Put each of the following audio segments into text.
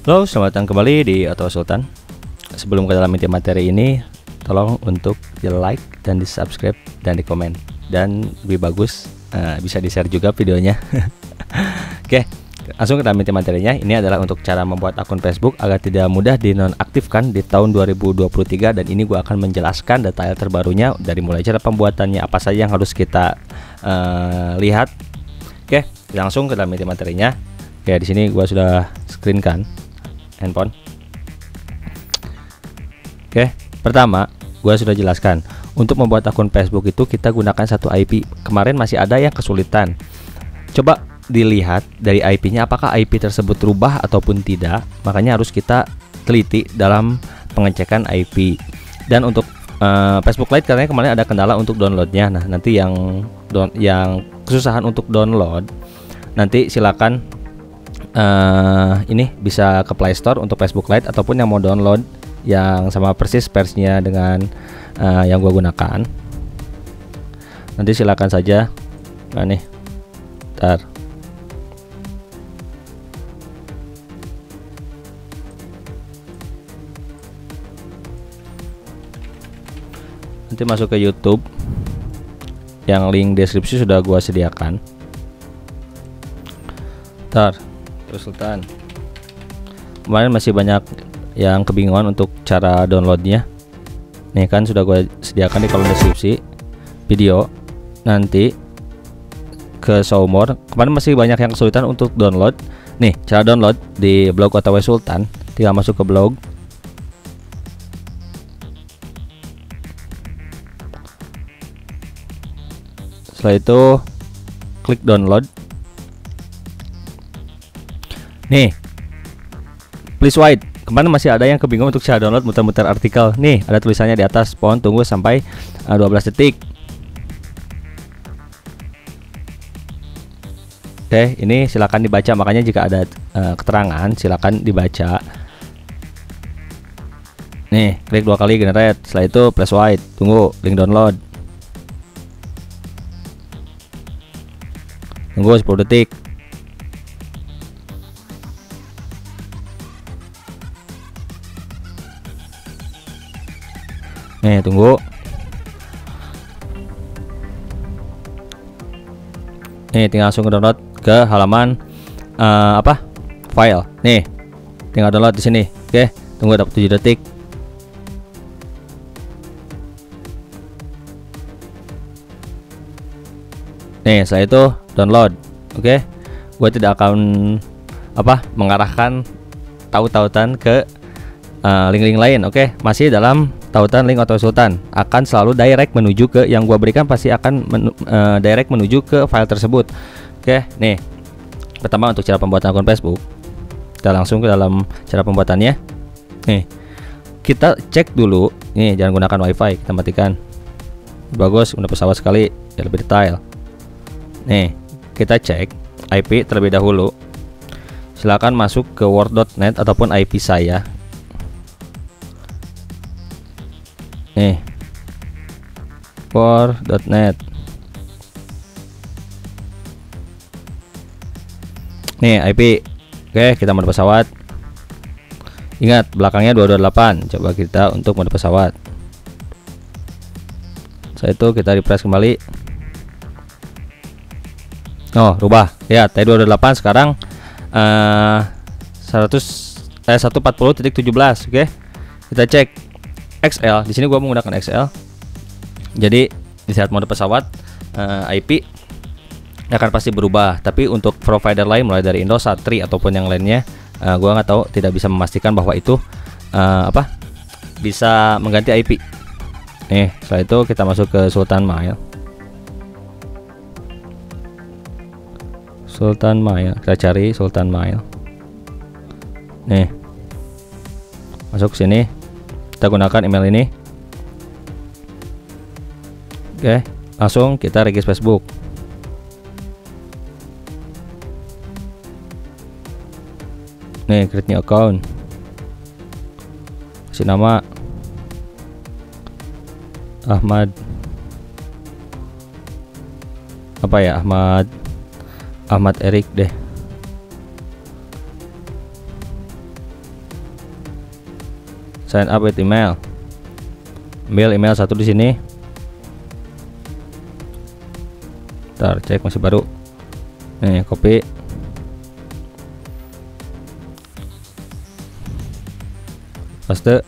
Halo, selamat datang kembali di Auto Sultan. Sebelum ke dalam inti materi ini, tolong untuk di like dan di subscribe dan di komen. Dan lebih bagus bisa di share juga videonya. Oke, langsung ke dalam inti materinya. Ini adalah untuk cara membuat akun Facebook agar tidak mudah dinonaktifkan di tahun 2023. Dan ini gua akan menjelaskan detail terbarunya dari mulai cara pembuatannya, apa saja yang harus kita lihat. Oke, langsung ke dalam inti materinya. Oke, di sini gua sudah screenkan handphone. Oke, pertama gua sudah jelaskan untuk membuat akun Facebook itu kita gunakan satu IP. Kemarin masih ada yang kesulitan. Coba dilihat dari IP-nya apakah IP tersebut rubah ataupun tidak. Makanya harus kita teliti dalam pengecekan IP. Dan untuk Facebook Lite karena kemarin ada kendala untuk downloadnya. Nah, nanti yang kesusahan untuk download nanti silakan ini bisa ke Play Store untuk Facebook Lite, ataupun yang mau download yang sama persis versinya dengan yang gua gunakan, nanti silakan saja. Nah nih, ntar nanti masuk ke YouTube, yang link deskripsi sudah gua sediakan. Ntar Sultan, kemarin masih banyak yang kebingungan untuk cara downloadnya. Nih kan sudah gue sediakan di kolom deskripsi video. Nanti ke show more. Kemarin masih banyak yang kesulitan untuk download. Nih cara download di blog OTW Sultan. Tinggal masuk ke blog. Setelah itu klik download. Nih, please wait. Kemarin masih ada yang kebingungan untuk cara download, muter-muter artikel. Nih, ada tulisannya di atas. Pohon tunggu sampai 12 detik. Oke, ini silakan dibaca. Makanya jika ada keterangan, silakan dibaca. Nih, klik 2 kali generate. Setelah itu press wait. Tunggu link download. Tunggu 10 detik. Nih, tunggu. Nih, tinggal langsung download ke halaman file. Nih, tinggal download di sini. Oke, tunggu dapat 7 detik. Nih, setelah itu download. Oke, gue tidak akan mengarahkan tautan ke link-link lain. Oke, masih dalam tautan link Auto Sultan, akan selalu direct menuju ke yang gua berikan, pasti akan direct menuju ke file tersebut. Oke, nih pertama untuk cara pembuatan akun Facebook, kita langsung ke dalam cara pembuatannya. Nih kita cek dulu. Nih jangan gunakan WiFi, kita matikan. Bagus, udah pesawat sekali ya, lebih detail. Nih kita cek IP terlebih dahulu. Silakan masuk ke word.net ataupun IP saya. Nih word.net. Nih IP. Oke, kita mode pesawat. Ingat belakangnya 228. Coba kita untuk mode pesawat. Setelah itu kita refresh kembali. Oh, rubah. Ya, tadi 228 sekarang 140.17. Oke. Kita cek XL. Di sini gua menggunakan XL. Jadi di saat mode pesawat IP akan pasti berubah. Tapi untuk provider lain mulai dari Indosat, Tri ataupun yang lainnya, gua nggak tahu, tidak bisa memastikan bahwa itu bisa mengganti IP. Nih, setelah itu kita masuk ke Sultan Mail. Sultan Mail, kita cari Sultan Mail. Nih, masuk ke sini. Kita gunakan email ini. Oke, langsung kita register Facebook. Nih, create new account. Kasih nama Ahmad. Apa ya, Ahmad Erik deh. Sign up with email. Ambil email satu di sini. Ntar cek masih baru. Nih, copy. Paste.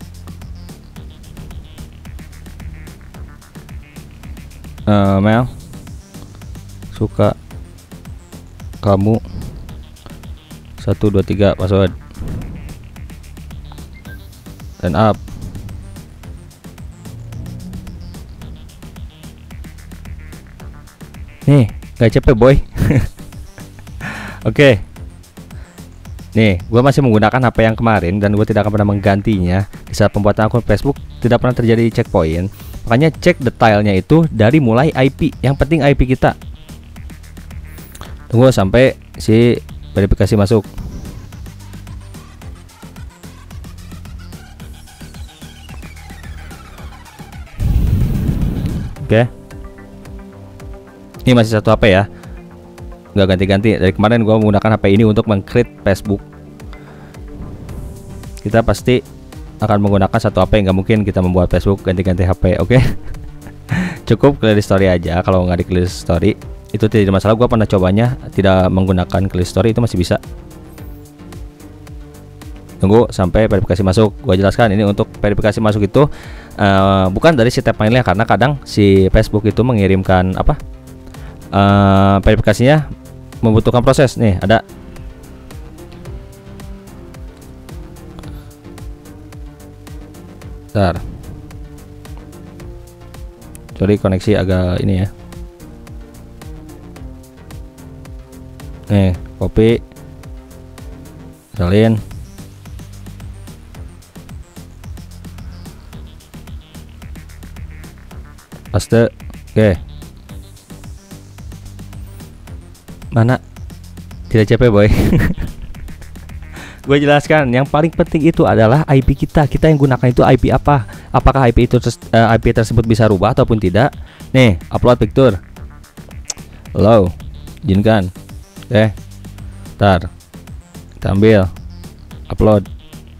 Mail. Suka kamu 123 password. Sign up. Nih, gak cepet boy. Oke. Nih, gue masih menggunakan HP yang kemarin dan gue tidak akan pernah menggantinya. Di saat pembuatan akun Facebook tidak pernah terjadi checkpoint. Makanya cek detailnya itu dari mulai IP. Yang penting IP kita. Tunggu sampai si verifikasi masuk. Oke. Ini masih satu HP ya, nggak ganti-ganti. Dari kemarin gue menggunakan HP ini untuk meng-create Facebook. Kita pasti akan menggunakan satu HP, nggak mungkin kita membuat Facebook ganti-ganti HP. Oke. Cukup clear story aja. Kalau nggak di clear story itu tidak masalah. Gue pernah cobanya tidak menggunakan clear story, itu masih bisa. Tunggu sampai verifikasi masuk. Gue jelaskan ini untuk verifikasi masuk itu bukan dari si Tapmail-nya, karena kadang si Facebook itu mengirimkan apa? Verifikasinya membutuhkan proses. Nih ada bentar, sorry koneksi agak ini ya. Nih copy, salin, paste. Oke. Mana tidak capek boy. Gue jelaskan, yang paling penting itu adalah IP kita. Kita yang gunakan itu IP apa? Apakah IP itu IP tersebut bisa rubah ataupun tidak? Nih, upload picture. Hello, izinkan. Oke. Ntar kita ambil, upload.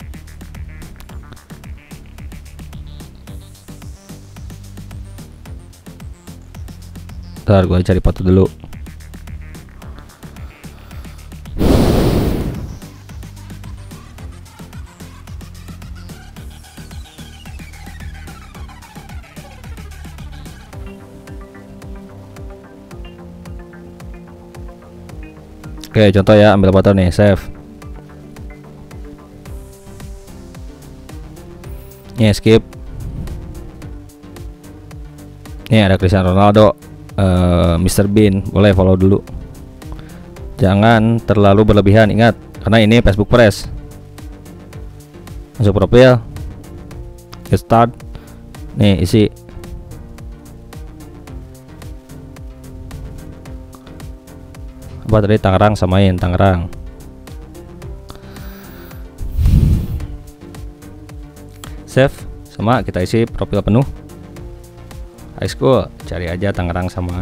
Ntar gue cari foto dulu. Oke, contoh ya, ambil foto nih, save. Nih, skip. Nih ada Cristiano Ronaldo, Mr. Bean, boleh follow dulu. Jangan terlalu berlebihan, ingat, karena ini Facebook Press. Masuk profil, get start. Nih isi. Apa tadi, Tangerang, samain Tangerang. Save, sama kita isi profil penuh. High school, cari aja Tangerang sama.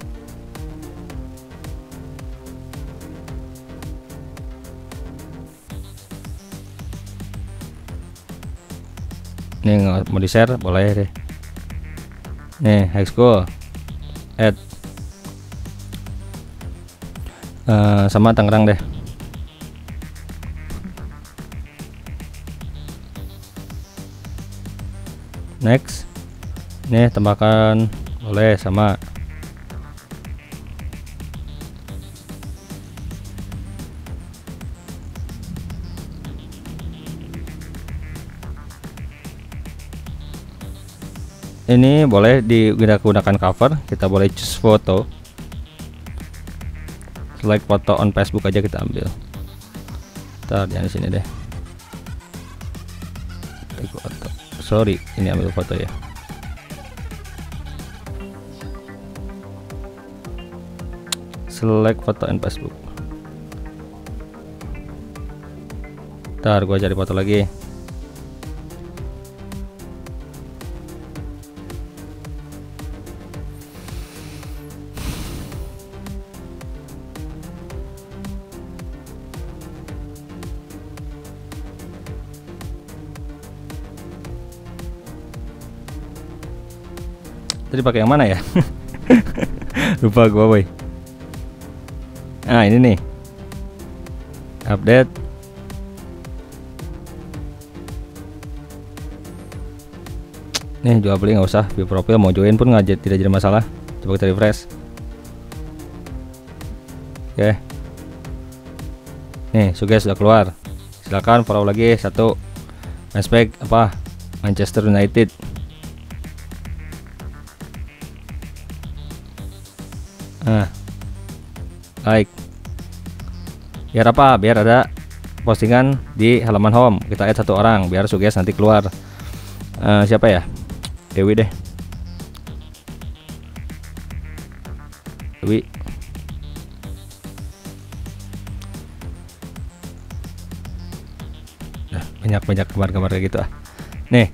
Nih mau di share boleh deh. Nih high school, add sama Tangerang deh. Next. Nih tambahkan, boleh sama. Ini boleh digunakan cover. Kita boleh choose foto, select foto on Facebook aja, kita ambil. Ntar di sini deh. Sorry, ini ambil foto ya. Select foto on Facebook. Ntar gua cari foto lagi. Tadi pakai yang mana ya? Lupa gua, boy. Nah, ini nih. Update. Nih, jual beli nggak usah. View profile mau join pun nggak, tidak jadi masalah. Coba kita refresh. Oke. Nih, Suges sudah keluar. Silakan follow lagi satu. Respect apa? Manchester United. Nah, like. Biar apa? Biar ada postingan di halaman home. Kita add satu orang biar Suges nanti keluar. Siapa ya? Dewi deh. Dewi. Banyak gambar-gambar kayak gitu ah. Nih.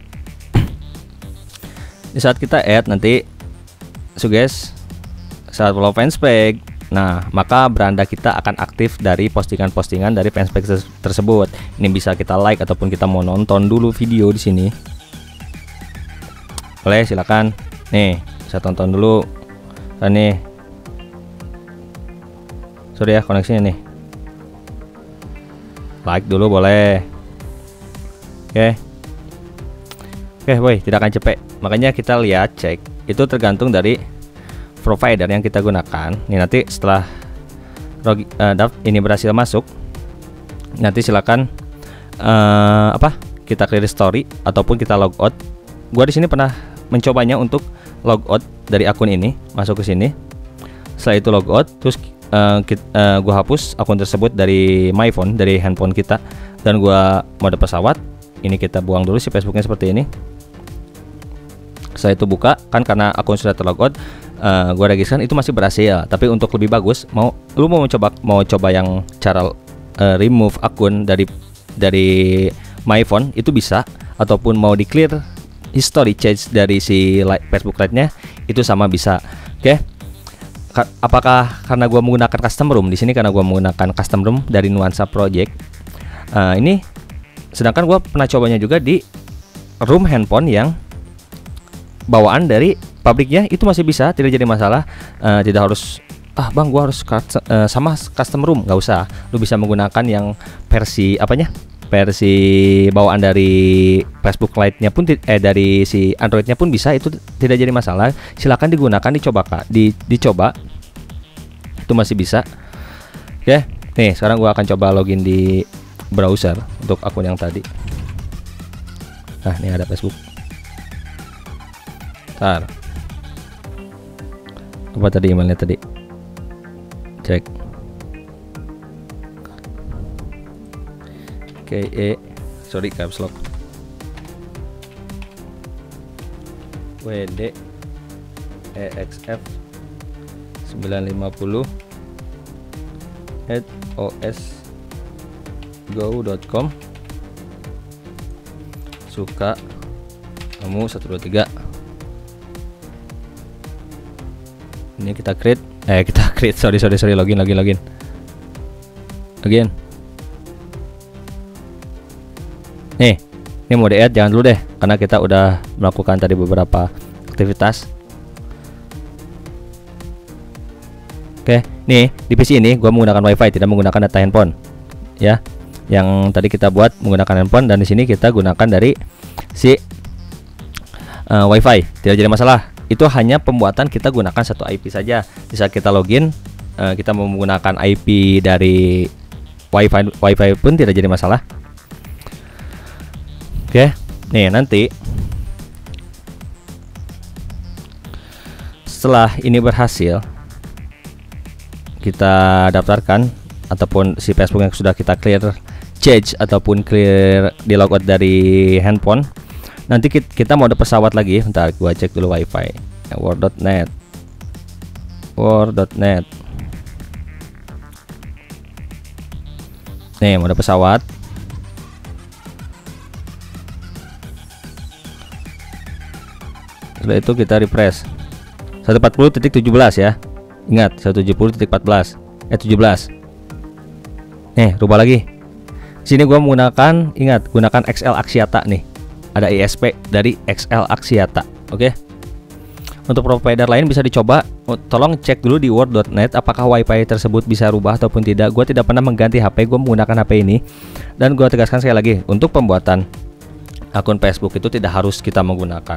Di saat kita add nanti Suges saat follow fanspage, nah maka beranda kita akan aktif dari postingan-postingan dari fanspage tersebut. Ini bisa kita like ataupun kita mau nonton dulu video di sini. Boleh, silakan. Nih, saya tonton dulu. Nih. Sorry ya koneksinya nih. Like dulu boleh. Oke, boy, tidak akan cepet. Makanya kita lihat cek itu tergantung dari provider yang kita gunakan. Nih nanti setelah ini berhasil masuk, nanti silakan kita clear story ataupun kita log out. Gua di sini pernah mencobanya untuk log out dari akun ini, masuk ke sini. Setelah itu log out, terus gua hapus akun tersebut dari my phone, dari handphone kita, dan gua mode pesawat. Ini kita buang dulu si Facebooknya seperti ini. Setelah itu buka, kan karena akun sudah terlogout, gua registrasi itu masih berhasil. Tapi untuk lebih bagus, lu mau coba yang cara remove akun dari my phone itu bisa, ataupun mau di clear history change dari si Facebook Lite-nya itu sama bisa. Oke. Apakah karena gua menggunakan custom room di sini, karena gua menggunakan custom room dari Nuansa Project. Ini sedangkan gue pernah cobanya juga di room handphone yang bawaan dari pabriknya, itu masih bisa, tidak jadi masalah. Tidak harus bang gue harus sama custom room, nggak usah. Lu bisa menggunakan yang versi versi bawaan dari Facebook Lite-nya pun dari si Android-nya pun bisa, itu tidak jadi masalah. Silakan digunakan, dicoba itu masih bisa. Oke, nih sekarang gue akan coba login di browser untuk akun yang tadi. Nah, ini ada Facebook. Ntar. Apa tadi emailnya tadi? Cek. Sorry, caps lock. WD EXF 950 @osgo.com. Suka kamu 123. Ini kita create sorry login. Nih, ini mode add jangan dulu deh, karena kita udah melakukan tadi beberapa aktivitas. Oke, nih di PC ini gua menggunakan WiFi, tidak menggunakan data handphone. Ya, yang tadi kita buat menggunakan handphone, dan di sini kita gunakan dari si WiFi, tidak jadi masalah. Itu hanya pembuatan kita gunakan satu IP saja. Bisa kita login, kita mau menggunakan IP dari WiFi pun tidak jadi masalah. Oke, nih nanti setelah ini berhasil kita daftarkan, ataupun si Facebook yang sudah kita clear change ataupun clear di logout dari handphone, nanti kita mode pesawat lagi. Bentar, gua cek dulu WiFi. Word.net. Nih mode pesawat. Setelah itu kita refresh 140.17 ya. Ingat 170.14 17. Nih rubah lagi. Sini gua menggunakan, ingat gunakan XL Axiata nih. Ada ISP dari XL Axiata. Oke. Untuk provider lain bisa dicoba. Tolong cek dulu di word.net apakah wifi tersebut bisa rubah ataupun tidak. Gue tidak pernah mengganti HP, gue menggunakan HP ini. Dan gue tegaskan sekali lagi, untuk pembuatan akun Facebook itu tidak harus kita menggunakan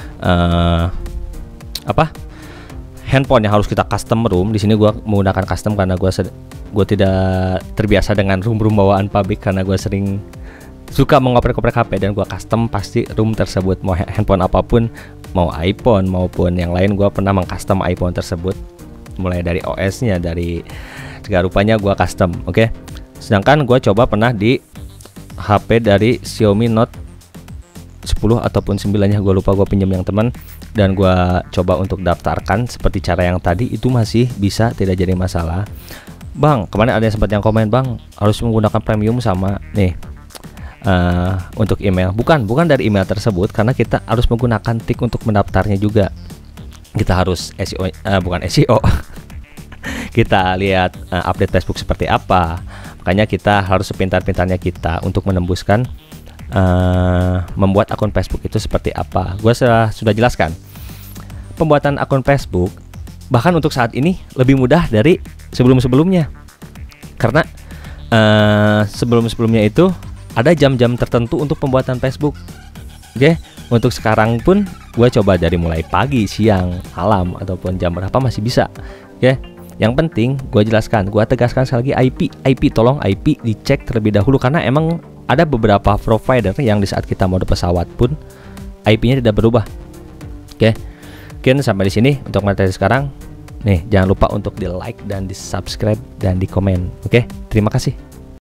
handphone yang harus kita custom room. Di sini gue menggunakan custom karena gue tidak terbiasa dengan room bawaan pabrik, karena gue sering suka mengoprek-oprek HP dan gue custom pasti room tersebut, mau handphone apapun, mau iPhone maupun yang lain. Gue pernah mengcustom iPhone tersebut, mulai dari OS-nya, dari segala rupanya gue custom. Oke. Sedangkan gue coba pernah di HP dari Xiaomi Note 10 ataupun 9 nya, gue lupa, gue pinjam yang teman, dan gue coba untuk daftarkan seperti cara yang tadi, itu masih bisa, tidak jadi masalah. Bang, kemarin ada yang sempat yang komen, bang harus menggunakan premium sama nih untuk email. Bukan dari email tersebut, karena kita harus menggunakan tik untuk mendaftarnya juga. Kita harus SEO, bukan SEO kita lihat update Facebook seperti apa. Makanya kita harus sepintar-pintarnya kita untuk menembuskan membuat akun Facebook itu seperti apa. Gue sudah jelaskan pembuatan akun Facebook bahkan untuk saat ini lebih mudah dari sebelum-sebelumnya, karena sebelum-sebelumnya itu ada jam-jam tertentu untuk pembuatan Facebook. Oke, untuk sekarang pun gue coba dari mulai pagi, siang, malam, ataupun jam berapa masih bisa. Oke, yang penting gue jelaskan, gue tegaskan sekali lagi, IP tolong IP dicek terlebih dahulu, karena emang ada beberapa provider yang di saat kita mode pesawat pun IP-nya tidak berubah. Oke, mungkin sampai di sini untuk materi sekarang. Nih, jangan lupa untuk di like dan di subscribe dan di komen. Oke, terima kasih.